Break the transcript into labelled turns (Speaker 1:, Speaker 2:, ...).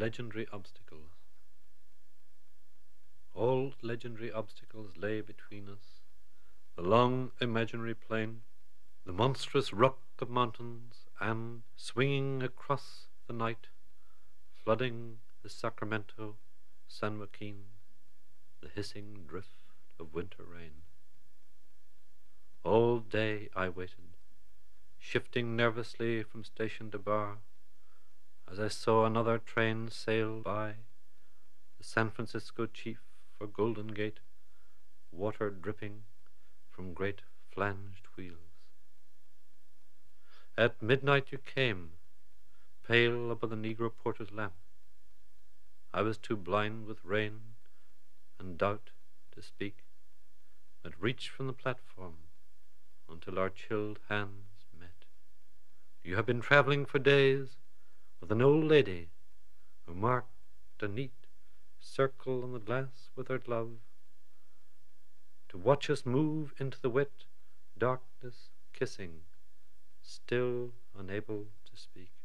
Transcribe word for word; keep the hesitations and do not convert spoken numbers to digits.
Speaker 1: legendary obstacles. All legendary obstacles lay between us, the long imaginary plain, the monstrous rock of mountains, and, swinging across the night, flooding the Sacramento, San Joaquin, the hissing drift of winter rain. All day I waited, shifting nervously from station to bar, as I saw another train sail by, the San Francisco chief for Golden Gate, water dripping from great flanged wheels. At midnight you came, pale above the Negro porter's lamp. I was too blind with rain and doubt to speak, but reached from the platform until our chilled hands met. You have been traveling for days with an old lady who marked a neat circle on the glass with her glove, to watch us move into the wet darkness, kissing, still unable to speak.